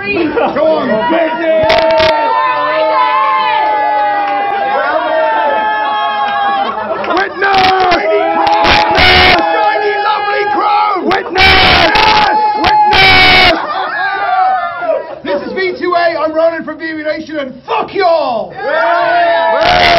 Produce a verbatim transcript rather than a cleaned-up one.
Three. Go on, Betty! Witness! Witness! Shiny, lovely crow! Witness! Witness! This is V two A, I'm Ronan from V N V NATION, and fuck y'all!